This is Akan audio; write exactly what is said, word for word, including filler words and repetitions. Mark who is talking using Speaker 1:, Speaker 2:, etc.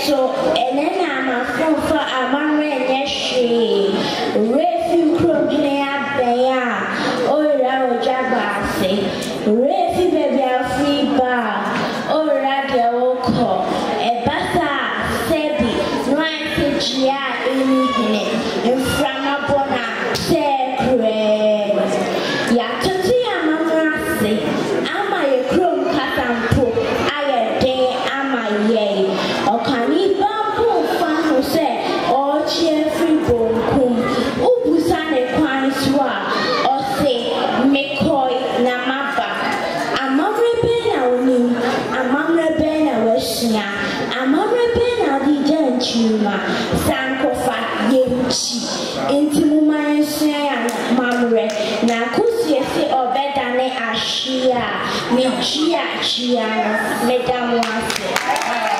Speaker 1: so and then I'm a phone for a man when she refu crum here bear oh la jabase refu baby a free bar oh radio call e basa sebi no I say ya in in from a bona secret ya tati ya mama say ama ye crum katampo aye de ama ye o kani bambo fa say o che free bonkum ubusa ne kwan so a o say mekoi na maba amamre be na oni amamre be na washia amamre be na di janchuma sankofa yemchi intimuma ensia mamre na kusie se obeda ne ashia me chia chia me damwase